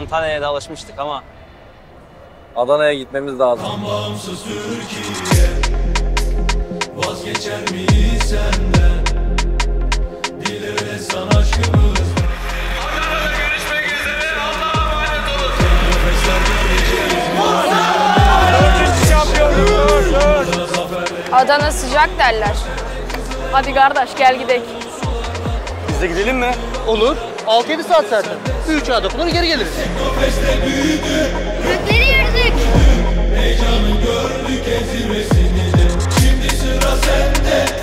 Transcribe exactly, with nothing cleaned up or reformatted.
Antalya'ya da alışmıştık ama Adana'ya gitmemiz lazım. Tam bağımsız Türkiye, vazgeçer miyiz senden? Dilere san aşkımız. Adana'da görüşmek üzere, Allah'a emanet olun. Nefesler göreceğiz. Adana sıcak derler. Hadi kardeş gel gidelim. Biz de gidelim mi? Olur. altı yedi saat zaten. üç uçağa dokunur geri geliriz. Gökleri yürüdük. Heyecanı gördük en zirvesini de. Şimdi sıra sende.